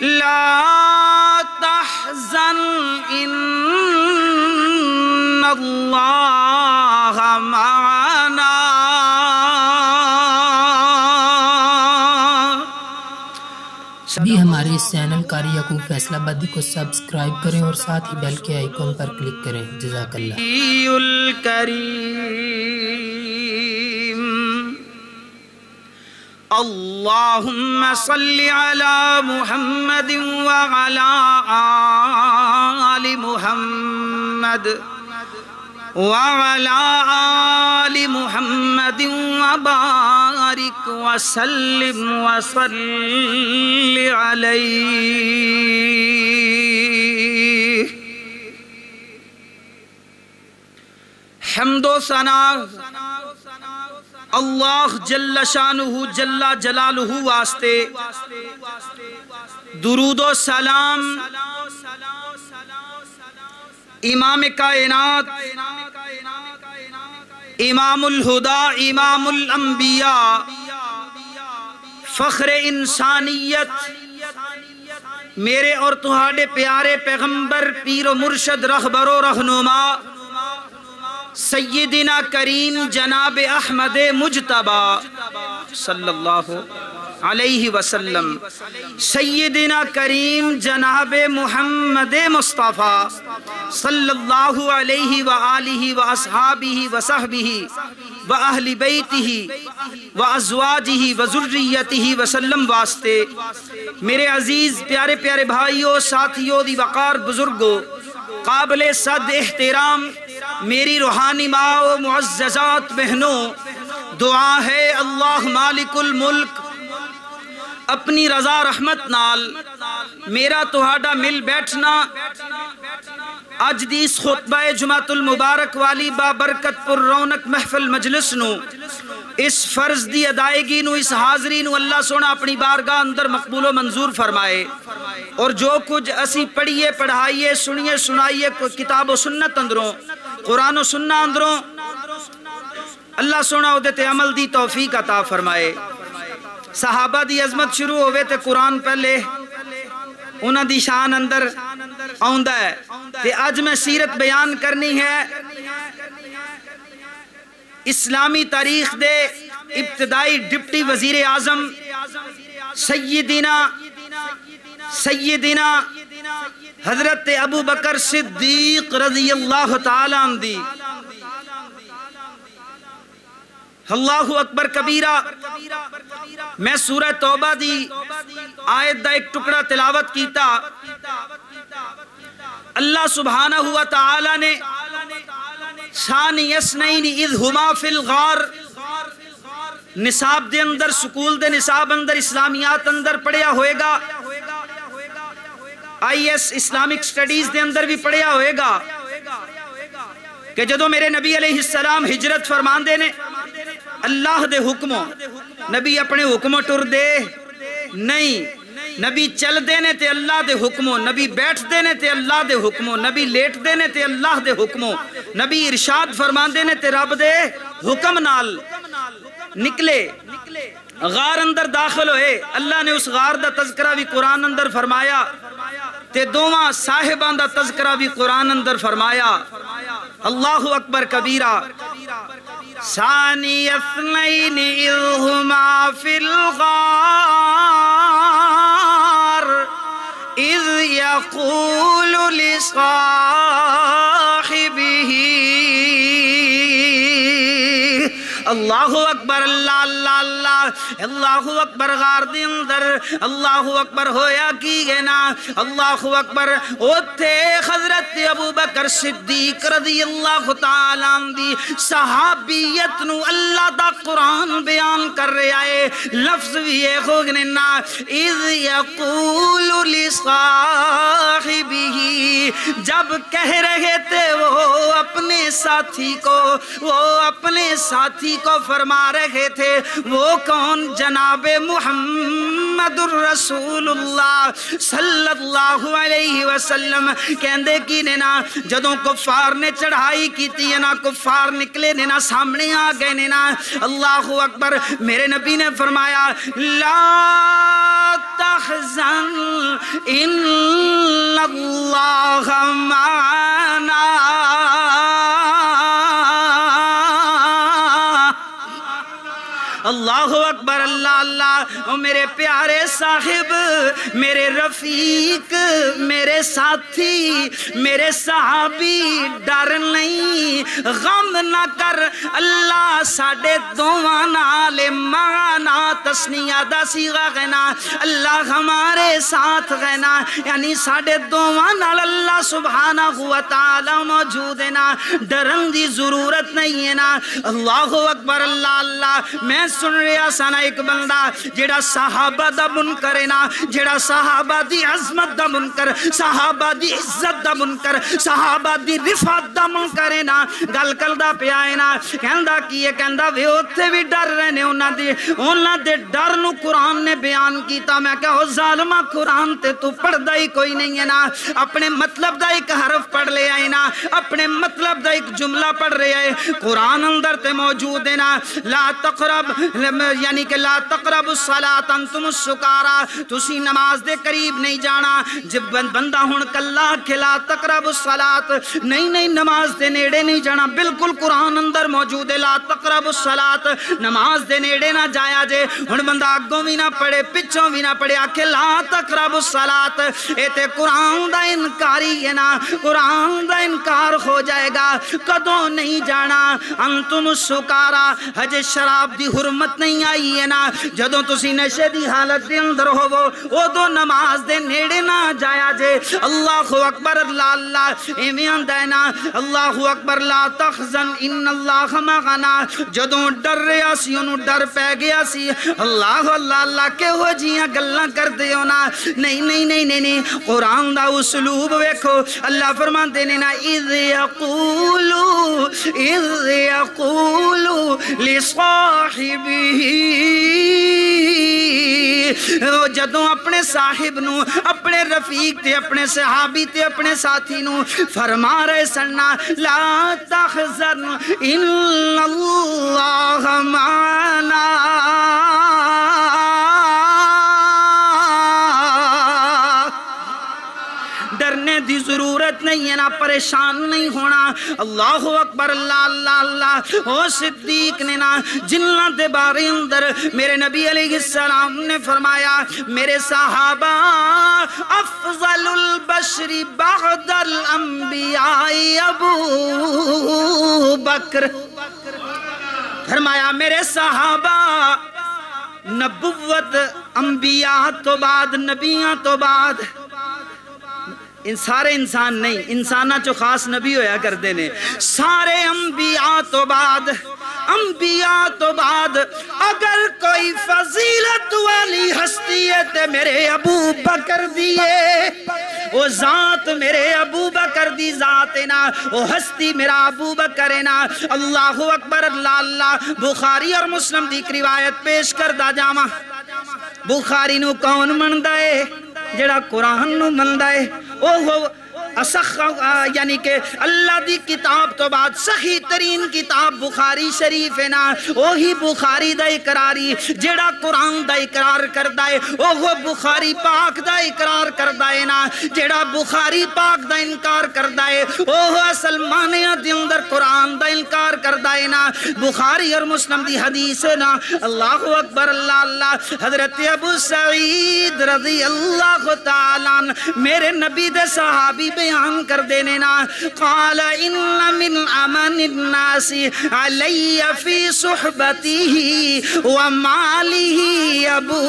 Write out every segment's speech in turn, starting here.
لا تحزن ان اللہ معنا۔ بھی ہمارے اس چینل قاری یعقوب فیصل آبادی کو سبسکرائب کریں اور ساتھ ہی بیل کے آئیکن پر کلک کریں۔ جزاک اللہ۔ الکریم اللہم صل علی محمد وعلی آل محمد وعلى آل محمد وبارك وسلم وصل عليه۔ حمد و ثنا اللہ جل شانہ جل جلالہ واسطے، درود و سلام امام کائنات، امام الہدا، امام الانبیاء، فخر انسانیت، میرے اور تہاڈے پیارے پیغمبر، پیر و مرشد، رہبر و رہنما، سیدنا کریم جناب احمد مجتبی صلی اللہ علیہ وسلم، سیدنا کریم جناب محمد مصطفیٰ صلی اللہ علیہ وآلہ واصحابہ وصحبہ واہل بیتہ وازواجہ وذریتہ وسلم واسطے، میرے عزیز پیارے پیارے بھائیوں، ساتھیوں، دی وقار بزرگوں، قابل صد احترام میری روحانی ماں و معززات بہنوں، دعا ہے اللہ مالک الملک اپنی رضا رحمت نال میرا تہاڈا مل بیٹھنا اج دی اس خطبہ جمعۃ المبارک والی بابرکت پر رونق محفل مجلس نو، اس فرض دی ادائیگی نو، اس حاضری نو اللہ سونا اپنی بارگاہ اندر مقبول و منظور فرمائے، اور جو کچھ اسی پڑھیے پڑھائیے سنیے سنائیے کتاب و سنت اندروں، قرآن و سنہ اندروں، اللہ سونا ادھتے عمل دی توفیق عطا فرمائے۔ صحابہ دی عظمت شروع ہوئے تے قرآن پہلے انہاں دی شان اندر آؤندہ ہے، تے آج میں سیرت بیان کرنی ہے اسلامی تاریخ دے ابتدائی ڈپٹی وزیر اعظم سیدنا حضرت ابو بکر صدیق رضی اللہ تعالیٰ عنہ دی۔ اللہ اکبر کبیرہ۔ میں سورہ توبہ دی آیت دا ایک ٹکڑا تلاوت کیتا، اللہ سبحانہ و تعالی نے ثانی اثنین اذ ہما فی الغار، نصاب دے اندر، سکول دے نصاب اندر، اسلامیات اندر پڑھیا ہوئے گا، آئی ایس اسلامک سٹڈیز دے اندر بھی پڑھیا ہوئے گا کہ جدو میرے نبی علیہ السلام ہجرت فرمان دے نے اللہ دے حکموں، نبی اپنے حکموں ٹر دے نہیں، نبی چل دینے تے اللہ دے حکموں، نبی بیٹھ دینے تے اللہ دے حکموں، نبی لیٹ دینے تے اللہ دے حکموں، نبی ارشاد فرمان دینے تے رب دے حکم نال نکلے، غار اندر داخل ہوئے۔ اللہ نے اس غار دا تذکرہ بھی قرآن اندر فرمایا تے دوواں صاحبان دا تذکرہ بھی قرآن اندر فرمایا۔ اللہ اکبر کبیرہ۔ ثانی اثنین اذ ہما فی الغار اذ یقول لصاحبہ، اللہ اکبر، اللہ اللہ اللہ، اللہ اکبر۔ غار دے اندر اللہ اکبر ہویا کی گنا، اللہ اکبر۔ اوتھے حضرت ابو بکر صدیق رضی اللہ تعالیٰ عنہ دی صحابیت نو اللہ دا قرآن بیان کر رہے آئے، لفظ بھی یہ خوگننا اذ یقول لصاحبہ، جب کہہ رہے تھے وہ اپنے ساتھی کو فرما رہے تھے، وہ کون؟ جناب محمد الرسول اللہ صلی اللہ علیہ وسلم۔ کہندے کی نینا جدوں کفار نے چڑھائی کی تھی نا، کفار نکلے نینا، سامنے آ گئے نینا، اللہ اکبر۔ میرے نبی نے فرمایا لا تحزن ان اللہ معنا. اللہ اکبر، اللہ اللہ. او میرے پیارے صاحب، میرے رفیق، میرے ساتھی، میرے صحابی، ڈر نہیں، غم نہ کر، اللہ ساڑھے دوواں نال مانا تسنیہ دا صیغہ غنا، اللہ ہمارے ساتھ غنا، یعنی ساڑھے دوواں نال اللہ سبحانہ وتعالی موجود ہے نا، ڈرن دی ضرورت نہیں ہے نا. اللہ اکبر، اللہ اللہ. میں سن رہا سانا ایک بندہ جیڑا صحابہ دا منکر ہے نا، جیڑا صحابہ دی عظمت دا منکر، صحابہ دی عزت دا منکر، صحابہ دی رفعت دا منکر ہے نا، گل کردہ پیا ہے نا. کہندہ کی ہے، کہندہ وے ہوتے بھی ڈر رہنے، انہاں دے ڈر نو قرآن نے بیان کیتا. میں کہا ظالمہ قرآن تے تو پڑھ دا ہی کوئی نہیں ہے نا، اپنے مطلب دا ایک حرف پڑھ لے آئے نا، اپنے مطلب دا ایک جملہ پڑھ رہے آئے. قرآن اندر تے موجود ہے نا، لا تقرب، یعنی کہ لا تقرب الصلاة انتم السکارا، تسی نماز دے قریب نہیں جانا. جب بندہ ہون کلا کہ لا تقرب الصلاة، نہیں نماز دے نیڑے نہیں جانا، بالکل قرآن اندر موجود ہے لا تقرب الصلاة، نماز دے نیڑے نہ جایا جے. ہن بندہ اگوں بھی نہ پڑھے پچھوں بھی نہ پڑھے، آکھے لا تقرب الصلاة، اے تے قرآن دا انکاری ہے نا، قرآن دا انکار ہو جائے گا. کدوں نہیں جانا؟ انتم السکارا، ہجے شراب دی حرمت نہیں آئی ہے نا، جدوں تسی نشے دی حالت دے اندر ہوو او دو نماز دے نیڑے نہ جایا جے. اللہ اکبر، اللہ اللہ. ایویں آندا ہے نا، اللہ اکبر لا تحزن ان اللہ معنا. جدوں ڈر رہا سی انہوں ڈر پہ گیا سی. اللہ اللہ اللہ کہو جیاں گلاں کر دیو نا. نہیں قرآن دا اسلوب ویکھو. اللہ فرماندے نے نا اذ یقولو لصاحبہ، جدوں اپنے صاحب نو، اپنے رفیق تے اپنے صحابی تے اپنے ساتھی نو فرما رہے سننا لا تحزن ان اللہ معنا. ڈرنے دی ضرورت نہیں ہے نا، پریشان نہیں ہونا. اللہ اکبر، اللہ اللہ اللہ. او صدیق نے نا جنہ دے بارے اندر میرے نبی علیہ السلام نے فرمایا میرے صحابہ افضل البشر بعد الانبیاء ابو بکر. فرمایا میرے صحابہ نبوت انبیاء تو بعد، نبیاں تو بعد، ان سارے انسان نہیں، انسانہ چو خاص نبی ہویا کر دینے، سارے انبیاء تو بعد، انبیاء تو بعد اگر کوئی فضیلت والی ہستی ہے تے میرے ابو بکر دیئے. وہ ذات میرے ابو بکر دی ذات ہے نا، وہ ہستی میرا ابو بکر ہے نا. اللہ اکبر، اللہ اللہ. بخاری اور مسلم دی ایک روایت پیش کردہ جاما. بخاری نو کون مندہ ہے؟ جڑا قرآن نو مندہ ہے. اوہ یعنی کہ اللہ دی کتاب تو بعد صحیح ترین کتاب بخاری شریف ہے نا، وہی بخاری دا اقراری جیڑا قرآن دا اقرار کردہ ہے، وہ بخاری پاک دا اقرار کردہ ہے نا. جیڑا بخاری پاک دا انکار کردہ ہے وہ اصل معنیہ دی اندر قرآن دا انکار کردہ ہے نا. بخاری اور مسلم دی حدیث ہے نا. اللہ اکبر، اللہ اللہ. حضرت ابو سعید رضی اللہ تعالیٰ میرے نبی دے صحابی بیان کر دینے نا. قال ان من امن الناس علی فی صحبته وماله ابو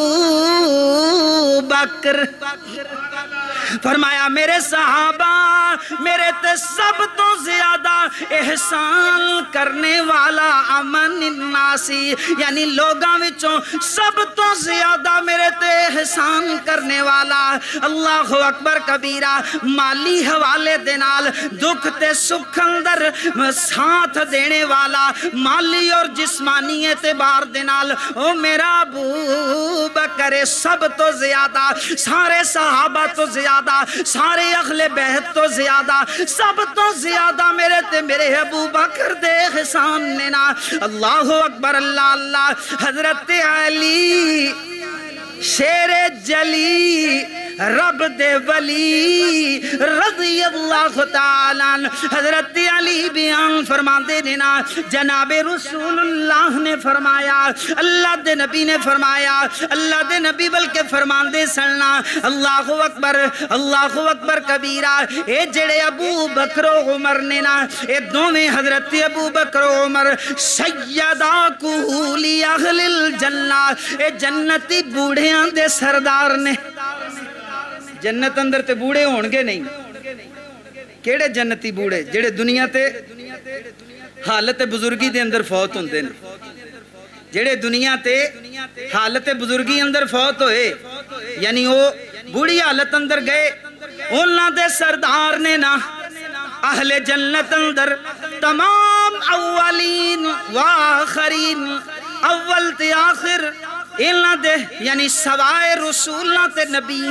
بکر. فرمایا میرے صحابہ میرے تے سب تو زیادہ احسان کرنے والا امن الناسی، یعنی لوگاں وچوں سب تو زیادہ میرے تے احسان کرنے والا. اللہ اکبر کبیرہ. مالی حوالے دینال دکھ تے سکھ اندر ساتھ دینے والا، مالی اور جسمانی اعتبار دینال او میرا ابو بکر سب تو زیادہ، سارے صحابہ تو زیادہ، سارے اہل بیت تو زیادہ، سب تو زیادہ میرے تے میرے ابو بکر دے احسان نے نا. اللہ اکبر، اللہ اللہ. حضرت علی شیر جلی رب دے ولی رضی اللہ تعالیٰ حضرت علی بیان فرماندے دینا جناب رسول اللہ نے فرمایا اللہ دے نبی نے فرمایا اللہ دے نبی بلکہ فرماندے سننا اللہ اکبر کبیرہ اے جڑے ابو بکر و عمر نے نا اے دوویں حضرت ابو بکر و عمر سیدہ کہولی اہل الجنہ اے جنتی بوڑھیاں دے سردار نے جنت اندر تے بوڑھے ہونگے نہیں کیڑے جنتی بوڑھے جڑے دنیا تے حالت بزرگی دے اندر فوت ہوندے نے جڑے دنیا تے حالت بزرگی اندر فوت ہوئے یعنی وہ بوڑھی حالت اندر گئے انہاں دے سردار نے نا اہل جنت اندر تمام اولین و آخرین اول تے آخر انہاں دے یعنی سوائے رسولاں تے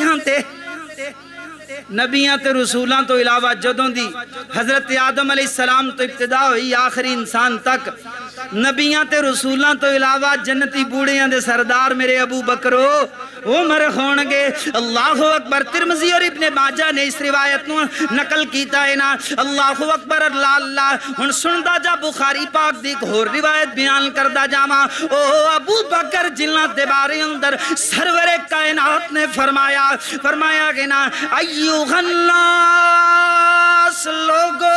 نبیاں تے رسولاں تو علاوہ جدوں دی حضرت آدم علیہ السلام تو ابتدا ہوئی آخری انسان تک نبیاں تے رسولاں تو علاوہ جنتی بوڑھیاں دے سردار میرے ابو بکر عمر ہونگے اللہ اکبر ترمذی اور ابن ماجہ نے اس روایت نو نقل کیتا ہے نا اللہ اکبر اللہ ہن سندا جا بخاری پاک دی اور روایت بیان کردا جاواں او ابو بکر جنہاں دے بارے اندر سرور کائنات نے فرمایا کہ نا ایوہ الناس لوگو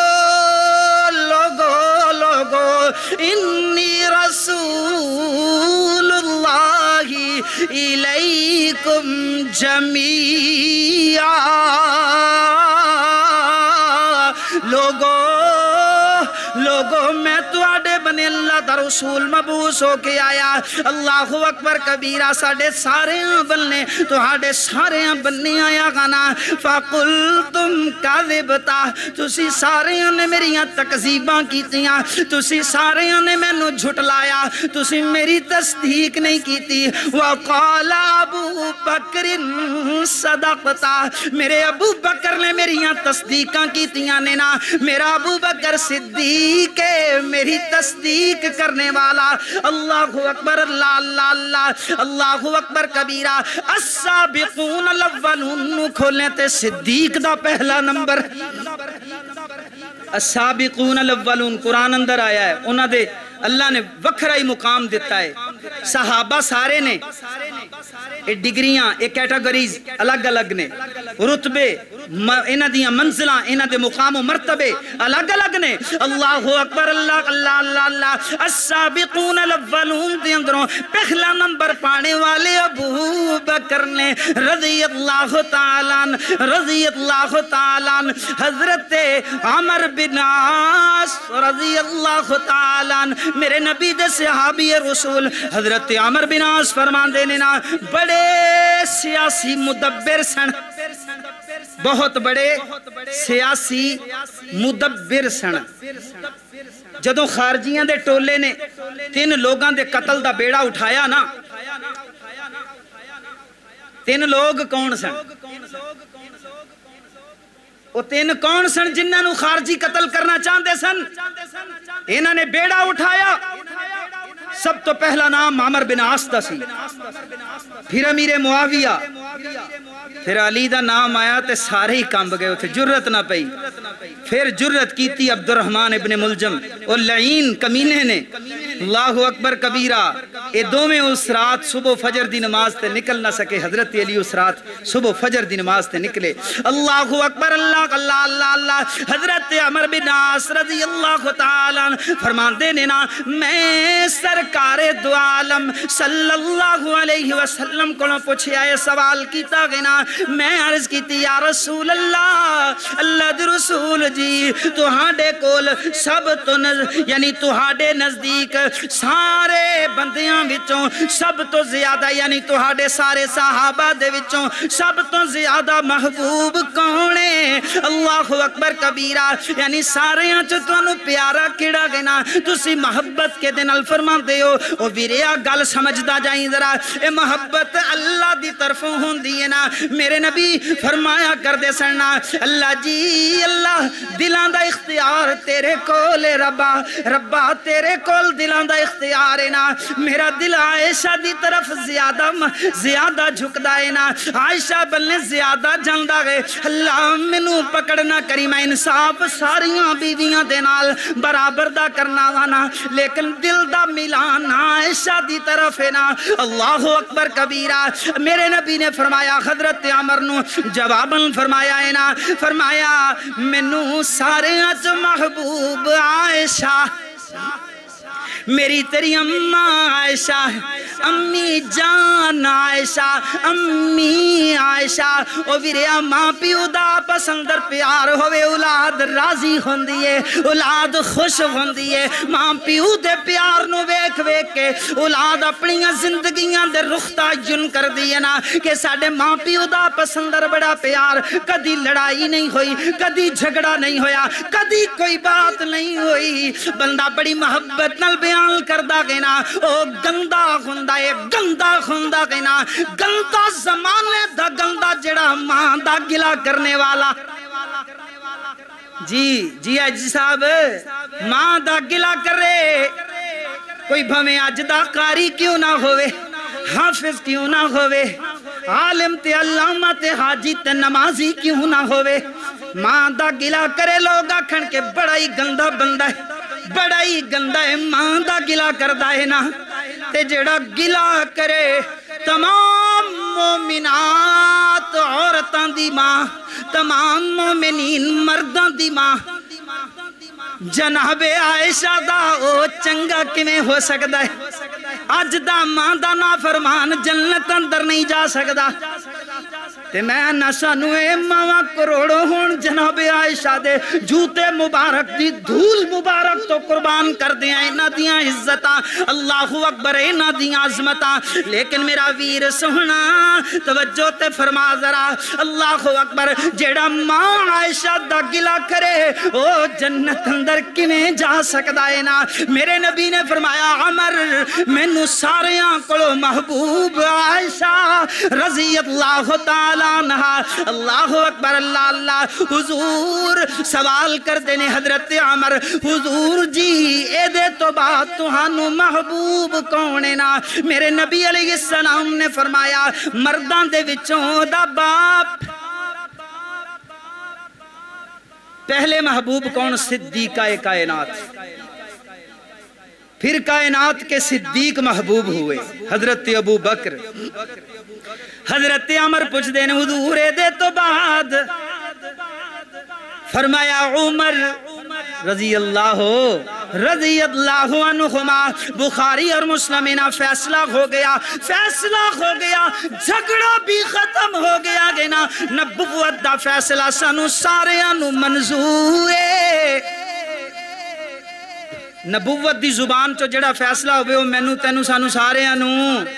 انی رسول اللہ الیکم جمیعا لوگو میں تو آڈے بنے اللہ دا رسول مبعوث ہو کے آیا اللہ اکبر کبیرہ ساڑھے سارے بننے تو آڈے سارے بننے آیا گانا فَقُلْتُمْ كَذِبْتَا تُسی سارے نے میری تکذیباں کیتیاں تُسی سارے نے میں نو جھٹلایا تُسی میری تصدیق نہیں کیتی وَقَالَ ابو بکر صدقتا میرے ابو بکر نے میری تصدیقاں کیتیاں نے نا میرا ابو بکر صدیق ہے میری تصدیق کرنے والا اللہ اکبر اللہ اکبر کبیرہ السابقون الاولون کھولنے تے صدیق دا پہلا نمبر السابقون الاولون قرآن اندر آیا ہے انہاں دے اللہ نے وکھرائی مقام دیتا ہے صحابہ سارے نے ڈگریاں کیٹیگریز الگ الگ نے رتبے انہ دیاں منزلہ انہ دے مقام و مرتبے الگ الگ نے اللہ اکبر اللہ السابقون الاولون دے اندروں پہلا نمبر پانے والے ابو بکر نے رضی اللہ تعالیٰ حضرت عمر بن عاص رضی اللہ تعالیٰ میرے نبی دے صحابی رسول حضرت عمر بن عاص فرمان دینے نا بڑے سیاسی مدبر سن بہت بڑے سیاسی مدبر سن جدوں خارجیاں دے ٹولے نے 3 لوگاں دے قتل دا بیڑا اٹھایا نا 3 لوگ کون سن وہ 3 کون سن جنہاں نو خارجی قتل کرنا چاہندے سن انہاں نے بیڑا اٹھایا سب تو پہلا نام عمر بن عاص دا سی پھر امیر معاویہ پھر علی دا نام آیا تے سارے ہی کامب گئے تھے جرت نہ پئی پھر جرت کیتی عبد الرحمن ابن ملجم اور لعین کمینے نے اللہ اکبر کبیرہ اے دومیں اس رات صبح فجر دی نماز تے نکل نہ سکے حضرت علی اس رات صبح فجر دی نماز تے نکلے اللہ اکبر اللہ حضرت عمر بن عاص رضی اللہ تعالیٰ فرمان دینے نا میں سرکار دو عالم صلی اللہ علیہ وسلم کو پوچھے آئے سوال کیتا گنا میں عرض کیتی یا رسول اللہ دے رسول جی تہاڈے کول سب تو یعنی تہاڈے نزدیک سارے بندیاں وچوں سب تو زیادہ یعنی تہاڈے سارے صحابہ دے وچوں سب تو زیادہ محبوب کونے اللہ اکبر کبیرہ یعنی سارے آنچو تو پیارا کیڑا گنا تسی محبت کے دن الفرمان دے ہو او ویریا گل سمجھدا جائیں ذرا اے محبت اللہ دی طرفوں ہون دیئے نا میرے نبی فرمایا کر دے سننا اللہ جی اللہ دلان دا اختیار تیرے کول ربا تیرے کول دلان دا اختیار نا میرا میرا دل عائشہ دی طرف زیادہ جھکدا ہے نا عائشہ بلنے زیادہ جاندہ گئے اللہ منو پکڑنا کری میں انصاف ساریاں بیویاں دے نال برابر دا کرنا وانا لیکن دل دا ملان عائشہ دی طرف ہے نا اللہ اکبر کبیرہ میرے نبی نے فرمایا حضرت عمر نو جواباً فرمایا ہے نا فرمایا منو سارے اچ محبوب عائشہ میری تیری اماں عائشہ امی جان عائشہ امی عائشہ او ویریا ماں پیو دا پسندر پیار ہوئے اولاد راضی ہوندی ہے اولاد خوش ہوندی ہے ماں پیو دے پیار نو ویکھ ویکھ کے اولاد اپنیاں زندگیاں دے رختہ جن کر دیئے نا کہ ساڑے ماں پیو دا پسندر بڑا پیار کدی لڑائی نہیں ہوئی کدی جھگڑا نہیں ہویا کدی کوئی بات نہیں ہوئی بندہ بڑی محبت نال بیان کردہ گینا او گندہ ہوندہ ہے گندہ ہوندہ گینا گندہ زمانے دا گندہ جڑا ماں دا گلا کرنے والا جی حاجی صاحب ماں دا گلا کرے کوئی بھویں آج دا قاری کیوں نہ ہوئے حافظ کیوں نہ ہوئے عالم تے علامہ تے حاجی تے نمازی کیوں نہ ہوئے ماں دا گلا کرے لوگا کھن کے بڑا ہی گندہ بندہ ہے بڑا ہی گندہ ہے ماں دا گلا کردہ ہے نا تے جڑا گلا کرے تمام مومنات عورتان دی ماں تمام مومنین مردان دی ماں جناب عائشہ دا او چنگا کمیں ہو سکتا ہے آج دا ماں دا نافرمان جنت اندر نہیں جا سکتا تے میں نسانوے ماں کروڑوں ہون جناب عائشہ دے جوتے مبارک دی دھول مبارک تو قربان کر دیا اینا دیاں عزتاں اللہ اکبر اینا دیاں عظمتاں لیکن میرا ویر سہنا توجہ تے فرما ذرا اللہ اکبر جیڑا ماں عائشہ دا گلا کرے او جنت اندر کمیں جا سکتا ہے نا میرے نبی نے فرمایا عمر مینو ساریاں کلو محبوب عائشہ رضی اللہ تعالی اللہ اکبر اللہ اللہ حضور سوال کر دینے حضرت عمر حضور جی اے دے تو بات تہانو محبوب کونے نا میرے نبی علیہ السلام نے فرمایا مردان دے وچوں دا باپ پہلے محبوب کون صدیقہ کائنات پھر کائنات کے صدیق محبوب ہوئے حضرت ابو بکر حضرت عمر پوچھ دینے حضور دے تو بعد فرمایا عمر رضی اللہ عنہما بخاری اور مسلمینہ فیصلہ ہو گیا جھگڑا بھی ختم ہو گیا گینا نبوت دا فیصلہ سانو سارے انو منظور نبوت دی زبان چو جڑا فیصلہ ہوئے وہ مینو تینو سانو سارے انو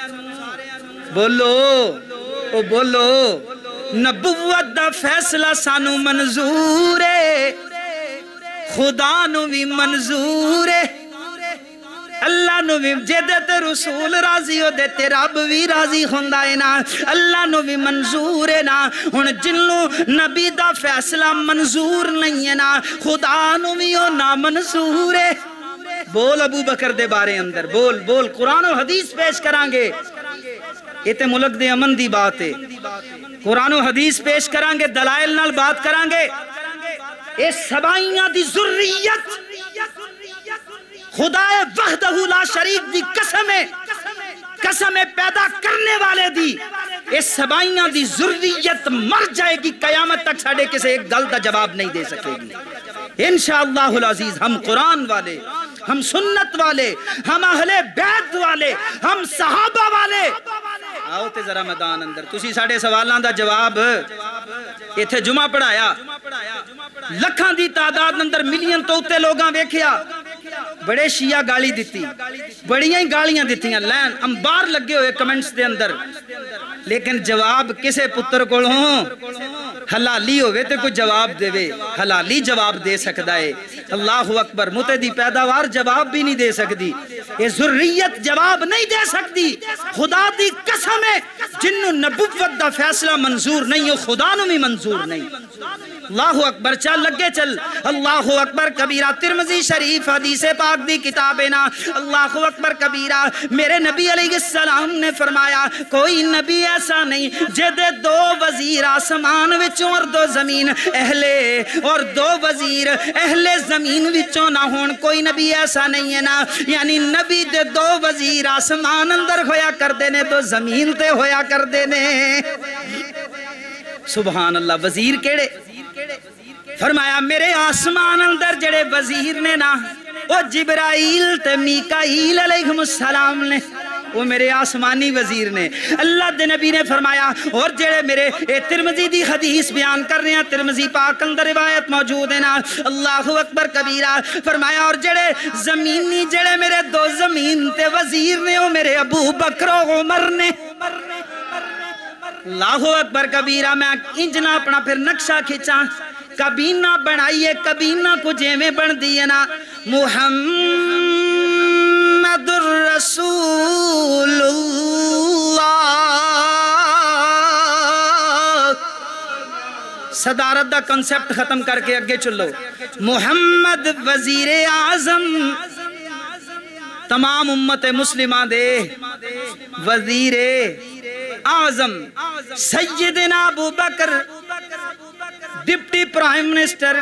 بولو نبوت دا فیصلہ سانو منظور ہے خدا نو بھی منظور ہے اللہ نو بھی جدت رسول راضی ہو دیتے رب بھی راضی ہوندہ ہے نا اللہ نو بھی منظور ہے نا ہن جنو نبی دا فیصلہ منظور نہیں ہے نا خدا نو بھی ہو نا منظور ہے بول ابو بکر دے بارے اندر بول قرآن و حدیث پیش کرانگے یہ تے ملک دے امن دی بات ہے قرآن و حدیث پیش کرانگے دلائل نال بات کرانگے اے سبائیاں دی ذریت خدا وحدہ لا شریک دی قسم پیدا کرنے والے دی اے سبائیاں دی ذریت مر جائے گی قیامت تک ساڑھے کسے ایک گل دا جواب نہیں دے سکے گی انشاءاللہ العزیز ہم قرآن والے ہم سنت والے ہم اہل بیت والے ہم صحابہ والے آؤ تے ذرا میدان اندر تسی ساڑھے سوالان دا جواب ایتھے جمعہ پڑھایا لکھاں دی تعداد اندر ملین تو اتے لوگاں ویکھیا بڑے شیعہ گالی دیتی بڑیاں ہی گالیاں دیتی ہیں لین انبار لگے ہوئے کمنٹس دے اندر لیکن جواب کسے پتر کو ہوں حلالی ہوئے تے کوئی جواب دے وے حلالی جواب دے سکتا ہے اللہ اکبر متعدی پیداوار جواب بھی نہیں دے سکتی یہ ذریت جواب نہیں دے سکتی خدا دی قسم ہے جنہوں نبوت دا فیصلہ منظور نہیں ہو خدا نو بھی منظور نہیں اللہ اکبر چل لگے چل اللہ اکبر کبیرہ ترمذی شریف حدیث پاک دی کتاب نا اللہ اکبر کبیرہ میرے نبی علیہ السلام نے فرمایا کوئی نبی ایسا نہیں جدے دو وزیر آسمان وچوں اور دو زمین اہلے اور دو وزیر اہل زمین وچوں نہ ہون کوئی نبی ایسا نہیں ہے نا یعنی نبی دے دو وزیر آسمان اندر ہویا کر دینے دو زمین تے ہویا کر دینے سبحان اللہ وزیر کیڑے فرمایا میرے آسمان اندر جڑے وزیر نے نا وہ جبرائیل تے میکائیل علیہ السلام نے وہ میرے آسمانی وزیر نے اللہ دے نبی نے فرمایا اور جڑے میرے ترمذی دی حدیث بیان کر رہے ہیں ترمذی پاک اندر روایت موجود ہے نا اللہ اکبر کبیرہ فرمایا اور جڑے زمینی جڑے میرے دو زمین تے وزیر نے وہ میرے ابو بکر و عمر نے اللہ اکبر کبیرہ میں انجنا اپنا پھر نقشہ کھچا کبینہ بنائیے کبینہ کو جیمیں بن دیئے نا محمد الرسول اللہ صدارت دا کنسپٹ ختم کر کے اگے چلو محمد وزیر اعظم تمام امت مسلمہ دے وزیر اعظم سیدنا Abu Bakr deputy prime minister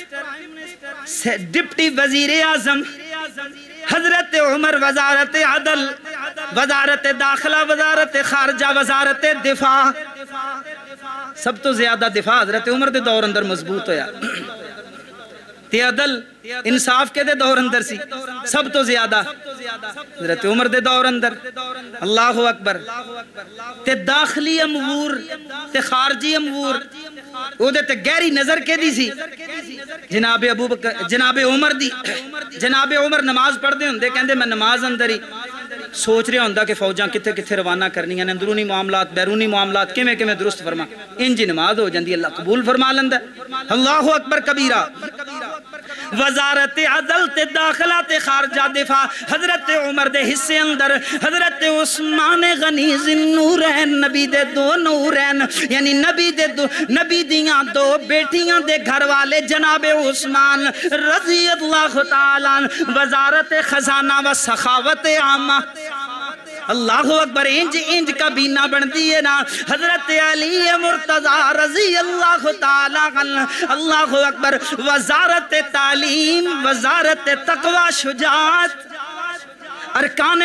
deputy وزیر اعظم حضرت عمر وزارت عدل وزارت داخلہ وزارت خارجہ وزارت دفاع سب تو زیادہ دفاع حضرت عمر دے دور اندر مضبوط ہویا تے عدل انصاف کے دے دور اندر سی سب تو زیادہ حضرت عمر دے دور اندر اللہ اکبر تے داخلی امور تے خارجی امور او دے تے گہری نظر کے دی سی جناب ابو بکر جناب عمر دی جناب عمر نماز پڑھ دے ہوندے کہندے میں نماز اندر ہی سوچ رہا ہوندہ کہ فوجاں کتے کتے روانہ کرنی ہیں اندرونی معاملات بیرونی معاملات کیمیں درست فرما انجی نماز ہو جاندی اللہ قبول فرما لندہ اللہ اکبر کبیرہ وزارت عدل تے داخلہ تے خارجہ دفاع حضرت عمر دے حصے اندر حضرت عثمان غنی ذنورین نبی دے دو نورین یعنی نبی دیاں دو بیٹیاں دے گھر والے جناب عثمان رضی اللہ تعالیٰ وزارت خزانہ و سخاوت عامہ اللہ اکبر انج کابینہ بن دیئے نا حضرت علی مرتضی رضی اللہ تعالیٰ عنہ اللہ اکبر وزارت تعلیم وزارت تقوی شجاعت ارکان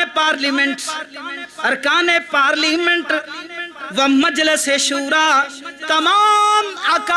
پارلیمنٹ و مجلس شورا تمام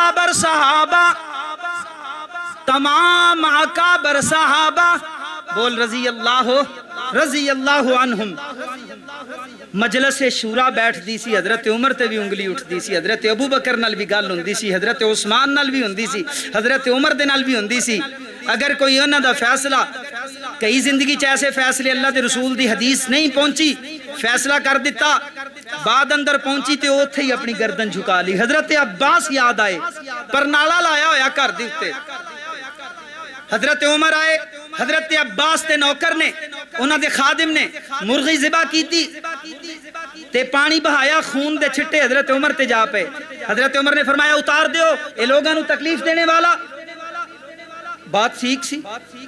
اکابر صحابہ بول رضی اللہ عنہم مجلس شورا بیٹھ دی سی حضرت عمر تے بھی انگلی اٹھ دی سی حضرت ابو بکر نال بھی گل ہوندی سی حضرت عثمان نال بھی ہوندی سی حضرت عمر دے نال بھی ہوندی سی اگر کوئی انہاں دا فیصلہ کئی زندگی چیسے فیصلے اللہ دے رسول دی حدیث نہیں پہنچی فیصلہ کر دیتا بعد اندر پہنچی تے اوتھے ہی اپنی گردن جھکا لی حضرت عباس یاد آئے پرنالا لایا ہویا کر دیتے حضرت عمر آئے حضرت عباس تے نوکر نے انہاں دے خادم نے مرغی ذبح کی تھی تے پانی بہایا خون دے چھٹے حضرت عمر تے جا پے حضرت عمر نے فرمایا اتار دیو اے لوگاں نو تکلیف دینے والا بات ٹھیک سی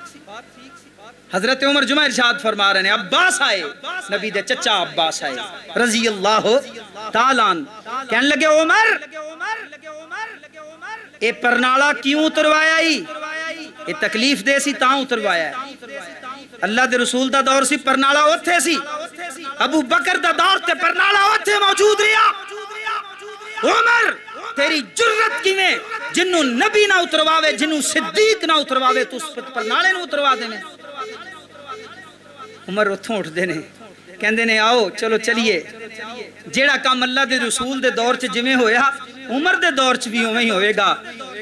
حضرت عمر جمعہ ارشاد فرما رہے ہیں عباس آئے نبی دے چچا عباس آئے رضی اللہ تعالیٰ کہنے لگے عمر اے پرنالا کیوں اتروایا ہی یہ تکلیف دے سی تاں اتروایا ہے اللہ دے رسول دا دور سی پرنالا اوتھے سی ابو بکر دا دور تے پرنالا اوتھے موجود رہا عمر تیری جرت کی میں جنہوں نبی نہ اترواوے جنہوں صدیق نہ اترواوے تو اس پرنالے نہ اتروا دینے عمر اتھوں اٹھ دینے کہندے نے آؤ چلو چلیے جیڑا کام اللہ دے رسول دے دور چ جمیں ہویا عمر دے دور چ بھی ہوئے ہی ہوئے گا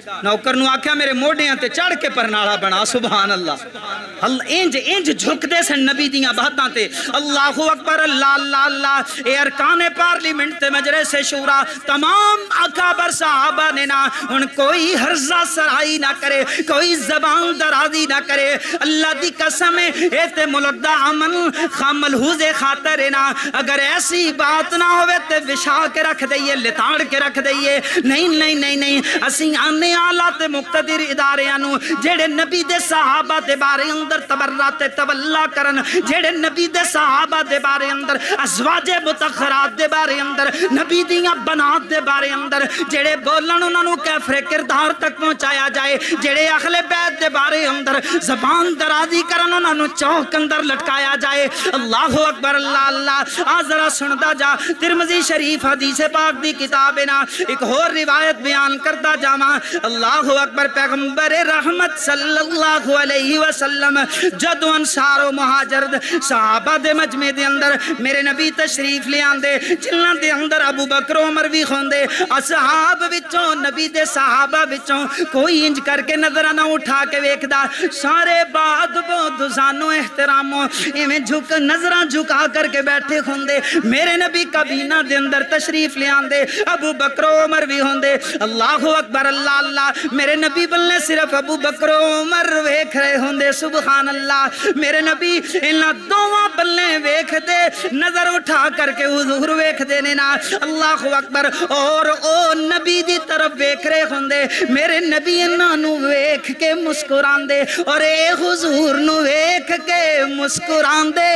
نوکر نو آکھیا میرے موڈیاں تے چڑھ کے پرنالا بنا سبحان اللہ انج جھک دے سن نبی دیاں باتاں تے اللہ اکبر اللہ اللہ اللہ اے ارکان پارلیمنٹ تے مجلس شورا تمام اکابر صحابہ نے نا ان کوئی حرزہ سرائی نہ کرے کوئی زبان درازی نہ کرے اللہ دی قسم اے تے ملک دا امن خام ملحوظ خاطر ہے نا اگر ایسی بات نہ ہوئے تے وشا کے رکھ دئیے لتاڑ کے رکھ دئیے نہیں اسی آنے آلات مقتدر اداریانو جیڑے نبی دے صحابہ دے بارے اندر تبرات تولا کرن جیڑے نبی دے صحابہ دے بارے اندر ازواج متخرات دے بارے اندر نبی دیاں بنات دے بارے اندر جیڑے بولن انہوں کیفرے کردار تک پہنچایا جائے جیڑے اہل بیت دے بارے اندر زبان درازی کرن انہوں چوک اندر لٹکایا جائے اللہ اکبر اللہ اللہ آزرہ سندہ جا ترمذی شریف حدیث پاک دی کتاب نا ایک اور روایت بیان کردہ جاما اللہ اکبر پیغمبر رحمت صلی اللہ علیہ وسلم جدو انصار و مہاجر صحابہ دے مجمع دے اندر میرے نبی تشریف لے آندے جنہاں دے اندر ابو بکر عمر بھی خوندے اصحاب وچوں نبی دے صحابہ وچوں کوئی انج کر کے نظرہ نہ اٹھا کے ویکھدا سارے بعد بود زانو احتراموں ایمیں جھک نظرہ جھکا کر کے بیٹھے خوندے میرے نبی کابینہ دے اندر تشریف لے آندے ابو بکر عمر بھی ہوندے اللہ اکبر اللہ اللہ میرے نبی بلنے صرف ابو بکر عمر ویکھ رہے ہوندے سبحان اللہ میرے نبی انہاں دوواں بلنے ویکھ دے نظر اٹھا کر کے حضور ویکھ دے نینا اللہ اکبر اور او نبی دی طرف ویکھ رہے ہوندے میرے نبی انہاں نو ویکھ کے مسکران دے اور اے حضور نو ویکھ کے مسکران دے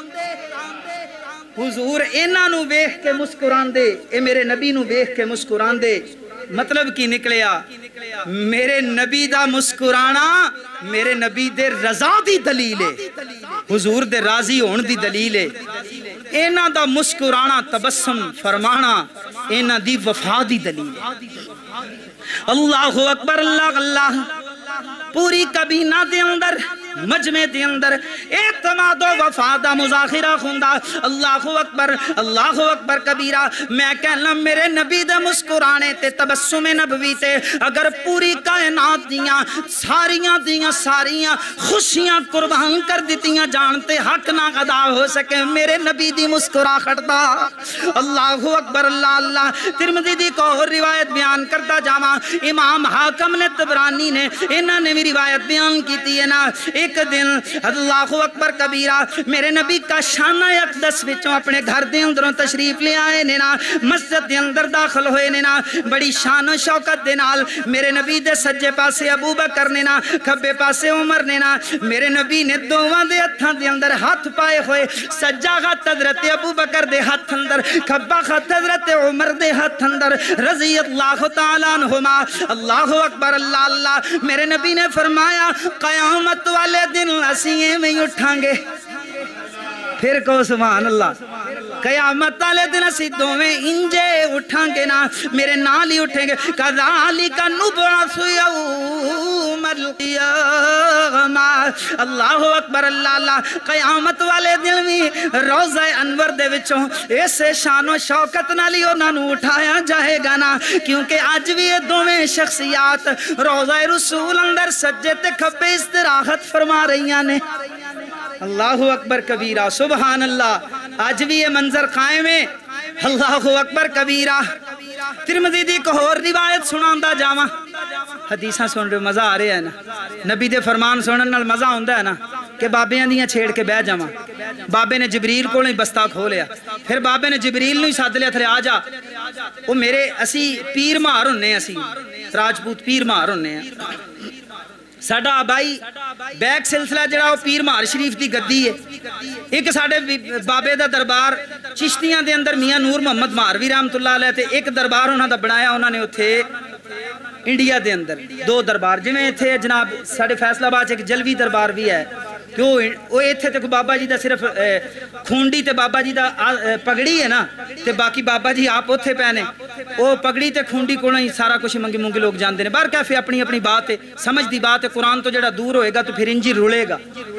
حضور انہاں نو ویکھ کے مسکران دے اے میرے نبی نو ویکھ کے مسکران دے مطلب کی نکلیا میرے نبی دا مسکرانا میرے نبی دے رضا دی دلیل ہے حضور دے راضی ہون دی دلیل ہے اینا دا مسکرانا تبسم فرمانا اینا دی وفا دی دلیل ہے اللہ اکبر اللہ اللہ پوری کابینہ دے اندر مجمع دے اندر اعتماد و وفادہ مظاہرہ خوندہ اللہ اکبر کبیرہ میں کہنا میرے نبی دے مسکرانے تے تبسم نبوی تے اگر پوری کائنات دیاں ساریاں خوشیاں قربان کر دیتیاں جانتے حق نہ ادا ہو سکے میرے نبی دی مسکرا خڑتا اللہ اکبر اللہ اللہ ترمذی دی کو اور روایت بیان کرتا جاما امام حاکم نے طبرانی نے انہوں نے بھی روایت بیان کی تھی نا ایک دن اللہ اکبر کبیرہ میرے نبی کا شانہ اقدس وچوں اپنے گھر دے اندروں تشریف لے آئے نینا مسجد دے اندر داخل ہوئے نینا بڑی شان و شوکت دے نال میرے نبی دے سجے پاسے ابو بکر نینا کھبے پاسے عمر نینا میرے نبی نے دوواں دے ہتھاں دے اندر ہاتھ پائے ہوئے سجا خط حضرت ابو بکر دے ہاتھ اندر کھبا خط حضرت عمر دے ہاتھ اندر رضی اللہ تعالیٰ عنہما اللہ اکبر اللہ اللہ میرے نبی نے فرمایا قیامت والے دن اسیے میں اٹھاں گے پھر کہو سبحان اللہ قیامت والے دن اسی دوویں انجے اٹھاں گے نا میرے نال ہی اٹھیں گے کذالک نبعث یوم القیامہ اللہ اکبر اللہ اللہ قیامت والے دن بھی روضہ انور دے وچوں ایسے شان و شوکت نالی انہاں نو اٹھایا جائے گا نا کیونکہ آج بھی یہ دوویں شخصیات روضہ رسول اندر سجے تے کھبے استراحت فرما رہیاں نے اللہ اکبر کبیرہ سبحان اللہ آج بھی یہ منظر قائم ہے اللہ اکبر کبیرہ ترمذی دی کو اور روایت سناندہ جاواں حدیثاں سن رہے مزہ آ رہا ہے نا نبی دے فرمان سنن نال مزہ ہوندہ ہے نا کہ بابیاں دیاں چھیڑ کے بہ جاواں بابے نے جبریل کو نہیں بستہ کھولیا پھر بابے نے جبریل نہیں ساتھ لیا تھے آجا وہ میرے اسی پیر مہار ہونے اسی راجپوت پیر مہار ہونے ہیں ساڑھا آبائی بیک سلسلہ جڑا وہ پیر مہار شریف دی گدی ہے ایک ساڑھے بابے دا دربار چشتیاں دے اندر میاں نور محمد مہاروی رحمت اللہ علیہ تھے ایک دربار انہوں دا بنایا انہوں نے اتھے انڈیا دے اندر دو دربار جنہیں تھے جناب ساڑھے فیصلہ آباد ایک جلوی دربار بھی ہے کیوں وہ ایتھے تے بابا جی دا صرف کھونڈی تے بابا جی دا پگڑی ہے نا تے باقی بابا جی آپ اتھے پہنے وہ پگڑی تے کھونڈی کو نہیں سارا کچھ منگی مونگی لوگ جان دینے بار کیفے اپنی اپنی بات ہے سمجھ دی بات ہے قرآن تو جڑا دور ہوئے گا تو پھر انجی رولے گا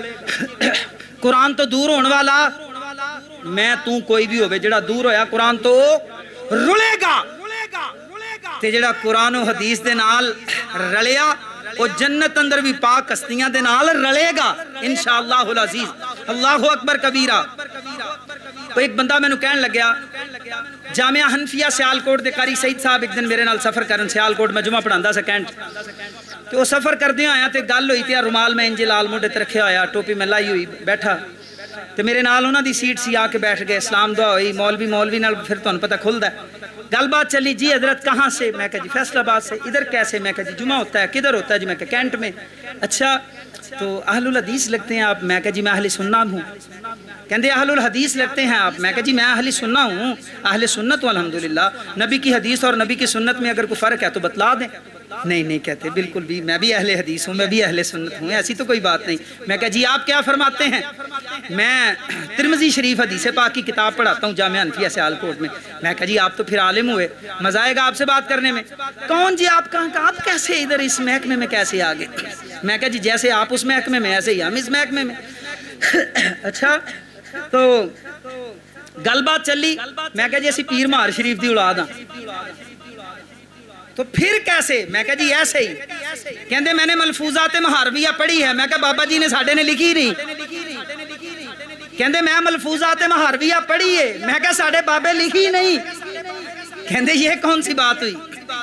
قرآن تو دور ہونے والا میں تو کوئی بھی ہوئے جڑا دور ہویا قرآن تو رولے گا تے جڑا قرآن و حدیث دے نال رلیا وہ جنت اندر بھی پاک ہستیاں دے نال رلے گا انشاءاللہ العزیز۔ اللہ اکبر کبیرہ۔ تو ایک بندہ میں نو کہن لگیا جامعہ حنفیہ سیالکوٹ دے قاری سعید صاحب ایک دن میرے نال سفر کرن سیالکوٹ میں جمعہ پڑھاندا سا کینٹ تو وہ سفر کردے آیا تے گل ہوئی تے رومال میں انجے لال موڈے تے رکھیا ہویا ٹوپی میں لائی ہوئی بیٹھا تے میرے نال انہاں دی سیٹ سی آ کے بیٹھ گئے اسلام دعا ہوئی مولوی نال پھر تانوں پتہ کھلدا ہے گل بات چلی جی حضرت کہاں سے میں کہا جی فیصل آباد سے ادھر کیسے میں کہا جی جمعہ ہوتا ہے کدھر ہوتا ہے جی میں کہا کینٹ میں اچھا تو اہل الحدیث لگتے ہیں آپ میں کہا جی میں اہل سنت ہوں کہندے اہل الحدیث لگتے ہیں آپ میں کہا جی میں اہل سنت ہوں اہل سنت ہوں الحمدللہ نبی کی حدیث اور نبی کی سنت میں اگر کوئی فرق ہے تو بتلا دیں نہیں کہتے بالکل بھی میں بھی اہل حدیث ہوں میں بھی اہل سنت ہوں ایسی تو کوئی بات نہیں میں کہا جی آپ کیا فرماتے ہیں میں ترمذی شریف حدیث پاک کی کتاب پڑھاتا ہوں جامعہ حنفیہ سیالکوٹ میں کہا جی آپ تو پھر عالم ہوئے مزہ آئے گا آپ سے بات کرنے میں کون جی آپ کہاں آپ کیسے ادھر اس محکمے میں کیسے آگے میں کہا جی جیسے آپ اس محکمے میں ایسے ہی ہم اس محکمے میں اچھا تو گل بات چلی میں کہا جی ایسی پیر مہار شریف دی اولاد ہاں تو پھر کیسے میں کہا جی ایسے ہی کہندے میں نے ملفوظات مہارویہ پڑھی ہے میں کہا بابا جی نے ساڑھے نے لکھی نہیں کہندے میں ملفوظات مہارویہ پڑھی ہے میں کہا ساڑھے بابے لکھی نہیں کہندے یہ کون سی بات ہوئی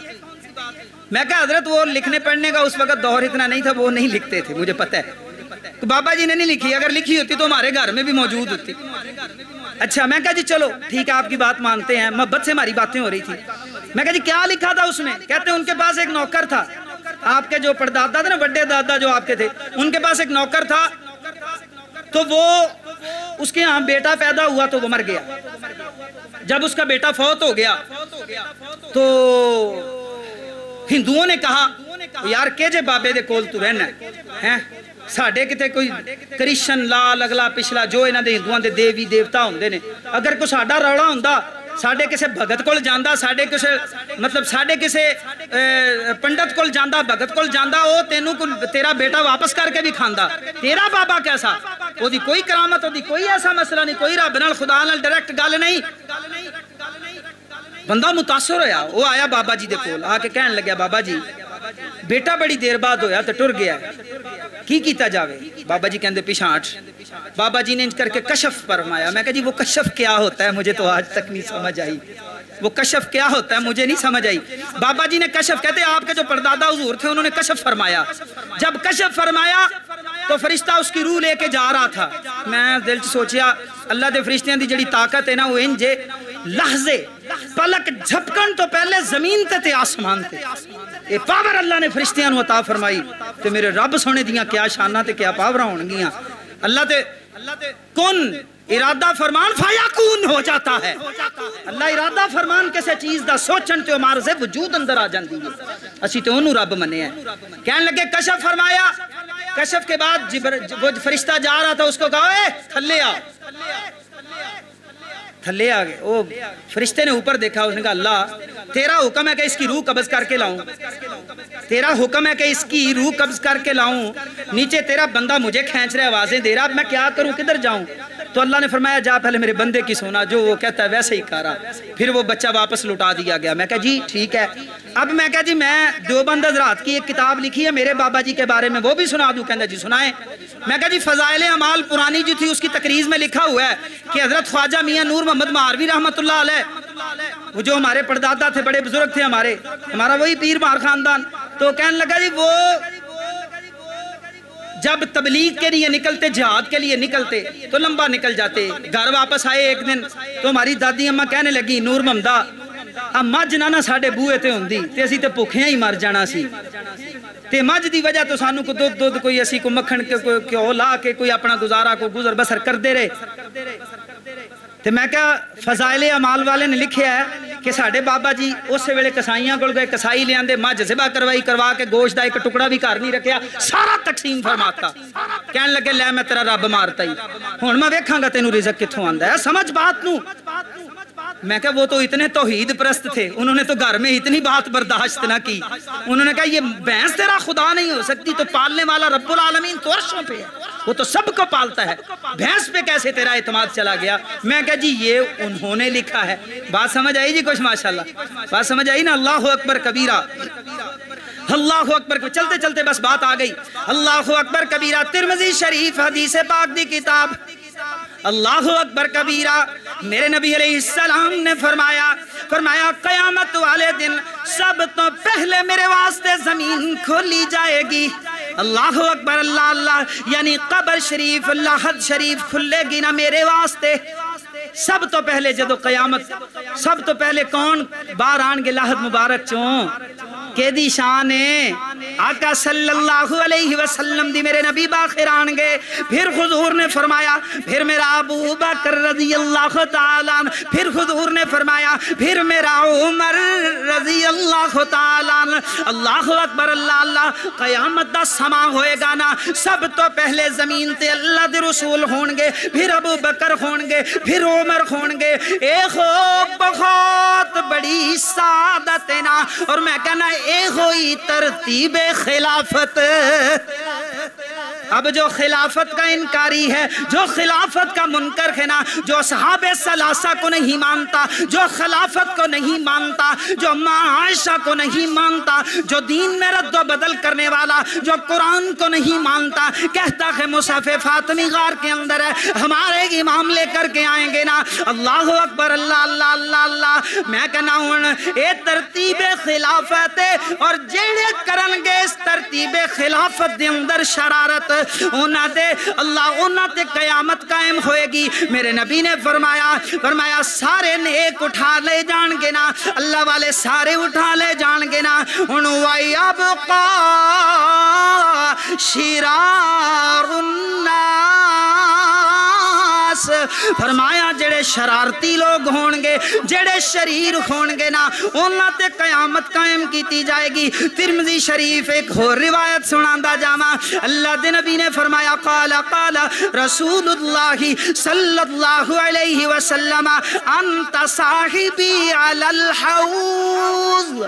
میں کہا حضرت وہ لکھنے پڑھنے کا اس وقت دور اتنا نہیں تھا وہ نہیں لکھتے تھے مجھے پتہ ہے بابا جی نے نہیں لکھی اگر لکھی ہوتی تو ہمارے گھر میں بھی موجود ہوتی اچھا میں کہا جی چلو ٹھیک ہے آپ کی بات مانتے ہیں محبت سے ہماری باتیں ہو رہی تھی میں کہا جی کیا لکھا تھا اس میں کہتے ہیں ان کے پاس ایک نوکر تھا آپ کے جو پردادا تھے نا بڑے دادا جو آپ کے تھے ان کے پاس ایک نوکر تھا تو وہ اس کے ہاں بیٹا پیدا ہوا تو وہ مر گیا جب اس کا بیٹا فوت ہو گیا تو ہندوؤں نے کہا یار کہ جے بابے دے کول تو رہنا ہے ساڑھے کتے کوئی کرشن لال اگلا پچھلا جو انہاں دے ہندوؤں دے دیوی دیوتا ہوندے نے اگر کوئی ساڑھا روڑا ہوندہ ساڑھے کسے بھگت کول جاندہ ساڑھے کسے مطلب ساڑھے کسے پنڈت کول جاندہ بھگت کول جاندہ او تینوں کو تیرا بیٹا واپس کر کے بھی کھاندہ تیرا بابا کیسا وہ دی کوئی کرامت ہو دی کوئی ایسا مسئلہ نہیں کوئی رب نال خدا نال ڈائریکٹ گل نہیں بندہ متاثر ہویا وہ آیا بابا جی دے کول آ کے کہن لگیا بابا جی بیٹا بڑی دیر بعد ہویا تو ٹر گیا ہے کی کیتا جاوے بابا جی کہندے پیشانٹ بابا جی نے کر کے کشف فرمایا میں کہا جی وہ کشف کیا ہوتا ہے مجھے تو آج تک نہیں سمجھ آئی وہ کشف کیا ہوتا ہے مجھے نہیں سمجھ آئی بابا جی نے کشف کہتے ہیں آپ کے جو پردادا حضور تھے انہوں نے کشف فرمایا جب کشف فرمایا تو فرشتہ اس کی روح لے کے جا رہا تھا میں دل چ سوچیا اللہ دے فرشتیاں دی جڑی طاقت ہے نا وہ انجے لحظے پلک جھپکن تو پہلے زمین تے آسمان تے یہ پاور اللہ نے فرشتیاں نو عطا فرمائی تے میرے رب سونے دیاں کیا شانہ تے کیا پاورہ ہونگیاں اللہ تے کن ارادہ فرمان فیاکون ہو جاتا ہے اللہ ارادہ فرمان کسے چیز دا سوچن تے مارزے وجود اندر آ جاندی ہے اسی تے انہوں رب منے ہیں کہنے لگے کشف فرمایا کشف کے بعد وہ فرشتہ جا رہا تھا اس کو کہا اے تھلے آ تھلے آگئے وہ فرشتے نے اوپر دیکھا اس نے کہا اللہ تیرا حکم ہے کہ اس کی روح قبض کر کے لاؤں تیرا حکم ہے کہ اس کی روح قبض کر کے لاؤں نیچے تیرا بندہ مجھے کھینچ رہے آوازیں دے رہا اب میں کیا کروں کدھر جاؤں تو اللہ نے فرمایا جا پہلے میرے بندے کی سونا جو وہ کہتا ہے ویسے ہی کارا پھر وہ بچہ واپس لٹا دیا گیا میں کہا جی ٹھیک ہے اب میں کہا جی میں دیوبند حضرات کی ایک کتاب لکھی ہے میرے بابا جی کے بارے میں وہ بھی سنا دوں کہندہ جی سنائیں میں کہا جی فضائل اعمال پرانی جو تھی اس کی تقریز میں لکھا ہوا ہے کہ حضرت خواجہ میاں نور محمد مہاروی رحمت اللہ علیہ وہ جو ہمارے پردادا تھے بڑے بزرگ تھے ہمارا وہی پیر مہار خاندان تو کہنے لگا جی وہ جب تبلیغ کے لیے نکلتے جہاد کے لیے نکلتے تو لمبا نکل جاتے گھر واپس آئے ایک دن تو ہماری دادی اماں کہنے لگی نور محمدہ اب مجھ نہ ساڑھے بوئے تے ہوندی تے اسی تے بھوکھیاں ہی مر جانا سی تے مجھ دی وجہ تو سانو کو دودھ کوئی اسی کو مکھن کے لا کے کوئی اپنا گزارا کو گزر بسر کر دے رہے تے میں کہا فضائل اعمال والے نے لکھیا ہے کہ ساڑھے بابا جی اس ویلے کسائیاں گل گئے کسائی لے آندے مجھ ذبح کروا کے گوشت دا ایک ٹکڑا بھی گھر نہیں رکھیا سارا تقسیم فرماتا کہنے لگے لے میں تیرا رب مارتا ہی ہن میں ویکھاں گا تینوں رزق کتھوں آندا ہے سمجھ بات نو میں کہا وہ تو اتنے توحید پرست تھے انہوں نے تو گھر میں اتنی بات برداشت نہ کی انہوں نے کہا یہ بھینس تیرا خدا نہیں ہو سکتی تو پالنے والا رب العالمین تو عرشوں پہ ہے وہ تو سب کو پالتا ہے بھینس پہ کیسے تیرا اعتماد چلا گیا میں کہا جی یہ انہوں نے لکھا ہے بات سمجھ آئی جی کچھ ماشاءاللہ بات سمجھ آئی نا اللہ اکبر کبیرہ اللہ اکبر، چلتے چلتے بس بات آ گئی، اللہ اکبر کبیرہ، ترمذی شریف حدیث پاک دی کتاب، اللہ اکبر کبیرہ، میرے نبی علیہ السلام نے فرمایا قیامت والے دن سب تو پہلے میرے واسطے زمین کھولی جائے گی، اللہ اکبر، اللہ اللہ، یعنی قبر شریف، لحد شریف کھلے گی نا میرے واسطے سب تو پہلے جدو قیامت، سب تو پہلے کون باہر آن گے لحد مبارک چوں، کہ دی شان ہے آقا صلی اللہ علیہ وسلم دی میرے نبی باخر آن گے، پھر حضور نے فرمایا پھر میرا ابو بکر رضی اللہ تعالیٰ عنہ، پھر حضور نے فرمایا پھر میرا عمر رضی اللہ تعالیٰ عنہ، اللہ اکبر، اللہ اللہ، قیامت دا سما ہوئے گا نا سب تو پہلے زمین تے اللہ دے رسول ہون گے، پھر ابو بکر ہون گے، پھر عمر ہون گے، ایک بہت بڑی سعادت ہے نا، اور میں کہنا اے ہوئی ترتیب خلافت۔ اب جو خلافت کا انکاری ہے، جو خلافت کا منکر ہے نا، جو صحابہ ثلاثہ کو نہیں مانتا، جو خلافت کو نہیں مانتا، جو ماں عائشہ کو نہیں مانتا، جو دین میں رد و بدل کرنے والا، جو قرآن کو نہیں مانتا، کہتا ہے مصحف فاطمی غار کے اندر ہے، ہمارے امام لے کر کے آئیں گے نا، اللہ اکبر، اللہ اللہ اللہ اللہ، میں کہنا ہوں اے ترتیب خلافت اور جیڑے کرنگے اس ترتیب خلافت دے اندر شرارت، اونا دے اللہ اونا دے قیامت قائم ہوئے گی۔ میرے نبی نے فرمایا سارے نیک اٹھا لے جان گے نا، اللہ والے سارے اٹھا لے جان گے نا، وَيَبْقَى شِرَارُ النَّاسِ، فرمایا جڑے شرارتی لوگ ہونگے، جڑے شریر ہونگے نا، انہاں تے قیامت قائم کیتی جائے گی۔ ترمذی شریف ایک اور روایت سناندہ جاما، اللہ دے نبی نے فرمایا قال رسول اللہ صلی اللہ علیہ وسلم انت صاحبی علی الحوض،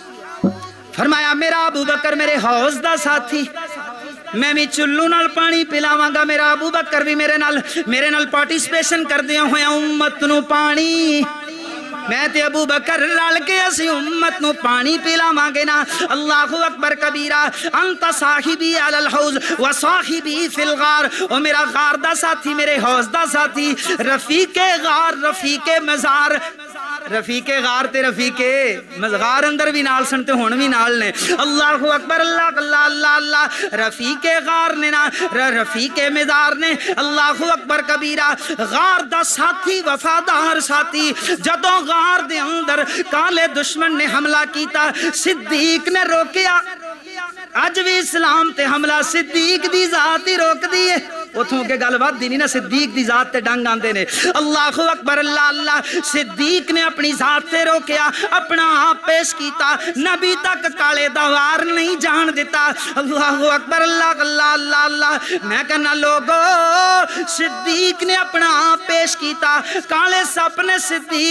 فرمایا میرا ابو بکر میرے حوض دا ساتھی، میں بھی چلو نال پانی پلاواں گا، میرا ابو بکر بھی میرے نال پارٹیسپیشن کر دیا ہویا امت نو پانی، میں تے ابو بکر رل کے اسی امت نو پانی پلاواں گے نا، اللہ اکبر کبیرہ، انت صاحبی علی الحوض و صاحبی فی الغار، او میرا غار دا ساتھی، میرے حوض دا ساتھی، رفیق غار، رفیق مزار، رفیق غار تے رفیق غار اندر بھی نال سنتے ہون بھی نال نے، اللہ اکبر، اللہ اللہ اللہ اللہ، رفیق غار نے نا، رفیق مزار نے، اللہ اکبر کبیرہ، غار دا ساتھی، وفادار ساتھی، جدوں غار دے اندر کالے دشمن نے حملہ کیتا، صدیق نے روکیا، اج بھی اسلام تے حملہ صدیق دی ذات ہی روک دیئے، اتھوں کے گل بات دی نہیں نا، صدیق دی ذات تے ڈنگ آندے نے، اللہ اکبر، اللہ اللہ، صدیق نے اپنی ذات تے روکیا، اپنا آپ پیش کیتا، نبی تک کالے دوار نہیں جان دیتا، اللہ اکبر، اللہ اللہ اللہ اللہ، میں کہنا لوگو صدیق نے اپنا آپ پیش کیتا، کالے سپ نے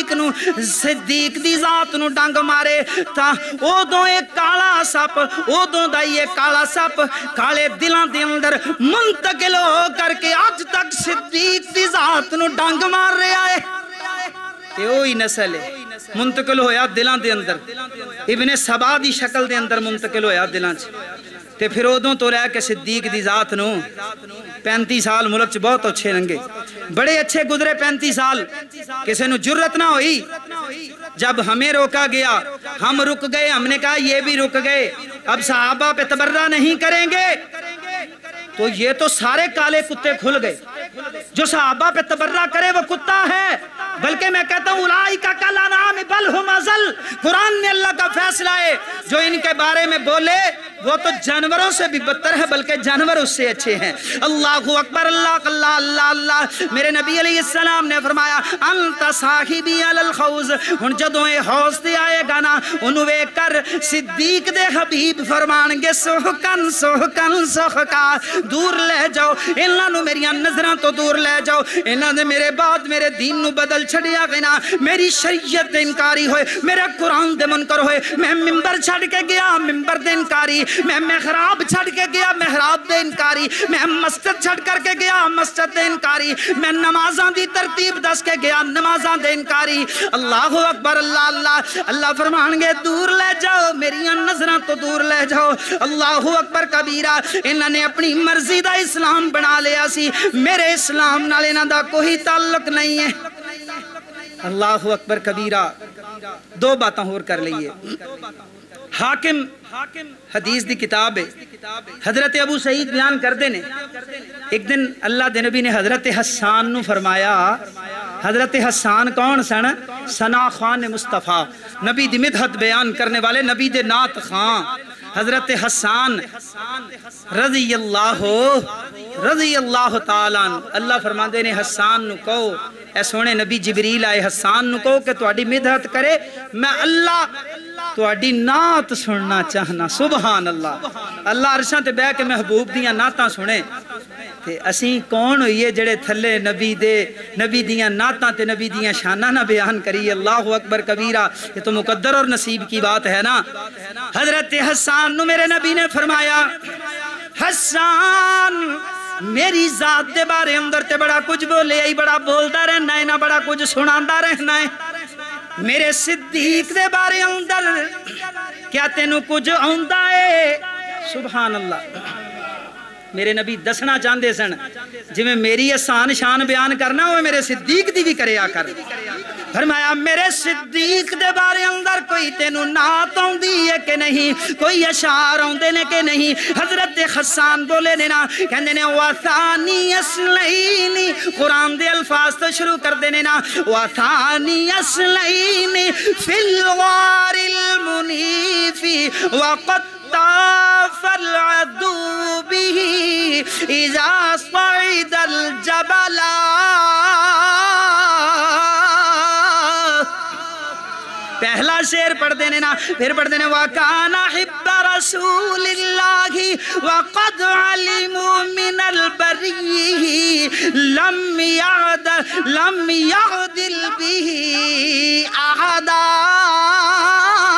صدیق دی ذات نو ڈنگ مارے تا، او دوں ایک کالا سپ، او دوں دا یہ کالا سپ کالے دلان دے اندر منتقل ہو کر کے آج تک صدیق دی ذات نو ڈنگ مار رہا ہے، تے اوہی نسل ہے، منتقل ہویا دلان دے اندر، ابن سبا دی شکل دے اندر منتقل ہویا دلان چ، تے پھر ادوں تو رہ کے صدیق دی ذات نو 35 سال ملک چ بہت اچھے رنگے، بڑے اچھے گزرے 35 سال، کسی نو جرت نہ ہوئی، جب ہمیں روکا گیا ہم رک گئے، ہم نے کہا یہ بھی رک گئے، اب صحابہ پہ تبرہ نہیں کریں گے، تو یہ تو سارے کالے کتے کھل گئے، جو صحابہ پہ تبرہ کرے وہ کتا ہے، بلکہ میں کہتا ہوں اولئک کالانعام بل ہم اضل، قرآن میں اللہ کا فیصلہ ہے، جو ان کے بارے میں بولے وہ تو جانوروں سے بھی بدتر ہے، بلکہ جانور اس سے اچھے ہیں، اللہ اکبر، اللہ اللہ اللہ اللہ، میرے نبی علیہ السلام نے فرمایا انت صاحبی علی الحوض، ہن جدوں اے حوض تے آئے گا نا، انہوں وے کر صدیق دے حبیب فرمان گے سحکن سحکن سحکا، دور لے جاؤ، انہاں نو میری نظراں تو دور لے جاؤ، انہاں نے میرے بعد میرے دین نو بدل چھڑیا گنا، میری شریعت دے انکاری ہوئے، میرے قرآن دے منکر ہوئے، میں ممبر چھڑ کے گیا، ممبر دے انکاری، میں محراب چھڑ کے گیا محراب دے انکاری، میں مسجد چھڑ کر کے گیا مسجد دے انکاری، میں نمازاں دی ترتیب دس کے گیا نمازاں دے انکاری۔ اللہ اکبر اللہ اللہ اللہ فرمان گے دور لے جاؤ میری نظروں تو دور لے جاؤ۔ اللہ اکبر کبیرہ، انہوں نے اپنی مرضی دا اسلام بنا لیا سی، میرے اسلام نال انہاں دا کوئی تعلق نہیں ہے۔ اللہ اکبر کبیرہ۔ دو باتاں اور کر لئیے۔ حاکم حدیث دی کتاب ہے، حضرت ابو سعید بیان کر دینے ایک دن اللہ دے نبی نے حضرت حسان نو فرمایا، حضرت حسان کون سن؟ ثنا خان مصطفیٰ، نبی دی مدحت بیان کرنے والے، نبی دے نعت خان حضرت حسان رضی اللہ تعالیٰ عنہ۔ اللہ فرماندے نے حسان نو کہو، اے سونے نبی جبریل آئے حسان نو کہو کہ تواڈی مدحت کرے، میں اللہ تواڈی نعت سننا چاہنا۔ سبحان اللہ۔ اللہ عرشاں تے بیٹھ کے محبوب دیاں نعتاں سنے تے اسیں کون ہوئیے جڑے تھلے نبی دیاں نعتاں تے نبی دیاں شاناں نہ بیان کریے۔ اللہ اکبر کبیرہ، یہ تو مقدر اور نصیب کی بات ہے نا۔ حضرت حسان نو میرے نبی نے فرمایا، حسان میری ذات دے بارے اندر تے بڑا کچھ بولے آئی، بڑا بولدا رہنا ہے نا، بڑا کچھ سناندا رہنا ہے۔ میرے صدیق دے بارے اندر کیا تینوں کچھ آندا ہے؟ سبحان اللہ۔ میرے نبی دسنا چاہندے سن جی میں میری آسان شان بیان کرنا ہوئے میرے صدیق دی بھی کریا کر۔ فرمایا میرے صدیق دے بارے اندر کوئی تینوں نعت آندی ہے کہ نہیں، کوئی اشعار آندے نے کہ نہیں؟ حضرت حسان بولے نے نا، کہندے نے وَثَانِيَ اثْنَيْنِ، قرآن دے الفاظ تو شروع کر دینے نا، وَثَانِيَ اثْنَيْنِ فِي الْغَارِ الْمُنِيفِ وَقَدْ طاف العدو به اذا صعد الجبل۔ پہلا شعر پڑھ دینے نا، پھر پڑھ دینے وَكَانَ حِبَّ رَسُولِ اللَّهِ وَقَدْ عَلِمُوا مِنَ الْبَرِيِّهِ لَمْ يَعْدِلْ بِهِ أَحَدًا۔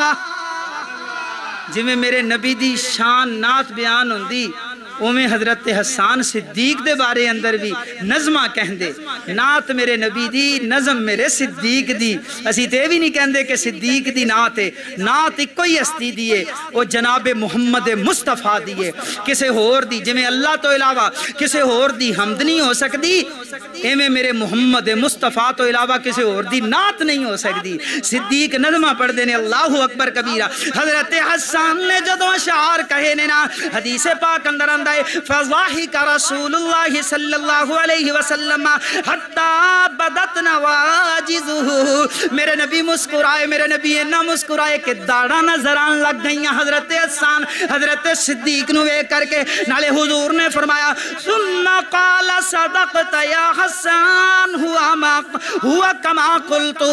جی میں میرے نبی دی شان نعت بیان ہوندی، اومیں حضرت حسان صدیق دے بارے اندر بھی نظمہ کہندے، نعت میرے نبی دی، نظم میرے صدیق دی۔ اسی تے بھی نہیں کہندے کہ صدیق دی نعت ہے، نعت ایک کوئی ہستی دیئے، وہ جناب محمد مصطفیٰ دیئے، کسے ہور دی جی میں اللہ تو علاوہ کسے ہور دی حمد نہیں ہو سکتی، ایمیں میرے محمد مصطفیٰ تو علاوہ کسے ہور دی نعت نہیں ہو سکتی۔ صدیق نظمہ پڑھ دینے، اللہ اکبر کبیرہ۔ حضرت حسان نے جدو اشعار کہے نے نا، حدیث پاک اندر آندہ ہے فضاحک رسول اللہ صلی اللہ علیہ وسلم حتی بدت نواجزہ، میرے نبی مسکرائے، میرے نبی انہا مسکرائے کہ داڑا نظران لگ گئیاں حضرت حسان حضرت صدیق نو ایک کر کے، نالے حضور نے فرمایا ثم قال صدقت یا حسان ہوا کما قلتو،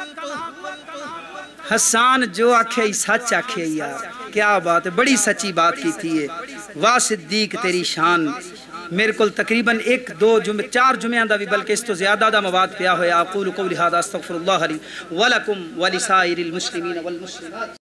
حسان جو آکھے سچ آکھے یار، کیا بات ہے، بڑی سچی بات کی تھی ہے۔ واہ صدیق تیری شان۔ میرے کل تقریباً 1 2 جمعے 4 جمعے دا بھی بلکہ اس تو زیادہ دا مواد پیا ہویا۔ اقول قولی ھذا استغفر اللہ لی ولکم ولسائر المسلمین والمسلمات۔